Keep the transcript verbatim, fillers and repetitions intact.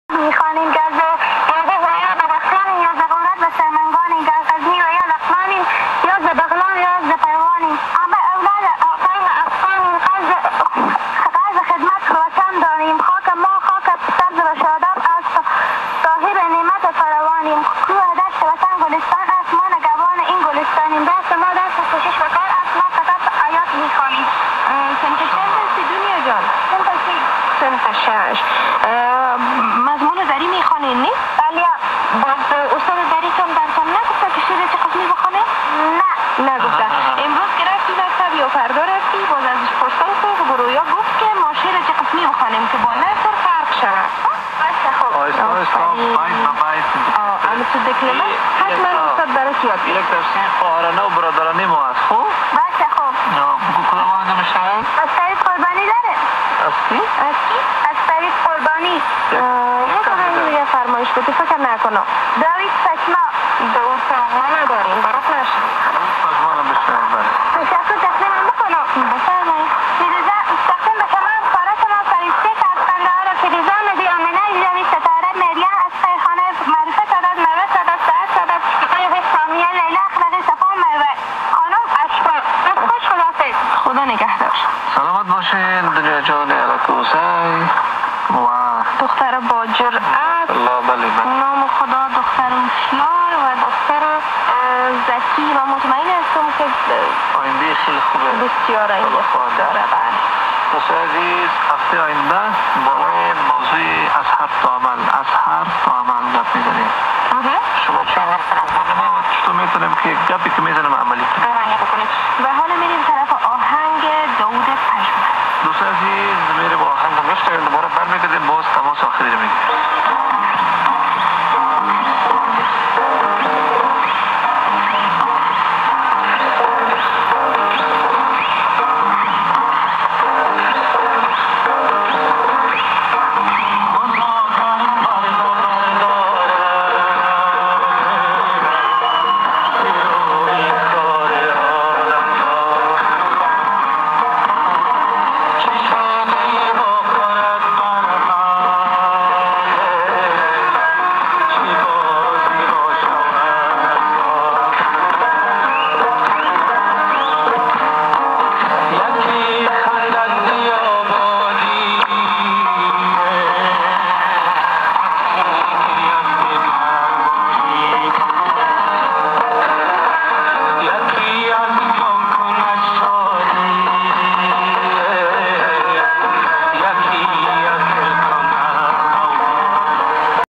میخوانیم که از یادی و یاد بخلان یا زغارت و سرمنگانی که از قزمی و یاد اقلانیم یا ز بغلان یا ز پیوانیم اما اولاد آقاین افغانیم قرض خدمت وطن داریم خاک ما خاک سبز و شاداب است صاحب نعمت فراوانیم کوه دشت وطن گلستان است ما نگهبان این گلستانیم دست ما دست کوشش و کار است ما فقط آیات میخوانیم. صنف چند هستی دنیا جان؟ صنف سی. صنف شش. مضمون دری میخوانین نی؟ بله. باز استاد دریتون برتون نگفته که شعر چه قسمی بخونه؟ نه. نگفته. امروز که رفتی مکتب یا فردا رفتی باز ازش پرسان که گرویا گفت که ما شعر چه قسمی بخوانیم که با نثر فرق شود. باشه خوب. آیستا آیستا باید و باید اما تو دکلمه حتما استاد برات یاد یک تفسیر خواهرانه و برادرانه ما هست خوب؟ باشه خوب. بگو کدام آنجا میشنویم؟ از طریق قربانی داره؟ از کی؟ از کی؟ از طریق قربانی. یک آهنگ دیگه فرمایش بده فکر نکنم. داوید فشما. داوود فشما نداریم برات نشد. فشما هم بشنویم بله. تشکر تقدیم بکنم. بفرمایید. فیروزه تقدیم به شما کار شما فرشته که از قندهار فیروزه نبی آمنه ایزوی ستاره مریم از خیرخانه معرفت سادات مروه سادات سعد سادات شقیقه سامیه لیلا اخلاقی صفا مروه خانم اشفا از خوش خدافظ. خدا نگهدار. سلامت باشین دنیا جان علکوسای و دختر با جرأت الله بله بله نام خدا دختر هوشیار و دختر ذکی و مطمئن هستم که آینده خیلی خوبه بسیار آینده خوب داره. بله دوستان عزیز هفته آینده برای موضوع از حرف تا عمل از حرف تا عمل گپ میزنیم. شما چه حرف میزنیم و چطور میتونیم که گپی که میزنیم عملی کنیم. و حالا میریم طرف آهنگ داوود پژمرد. دوستان عزیز میره با آهنگ گشت دوباره برمیگردیم باز تماس آخری رو میگیریم.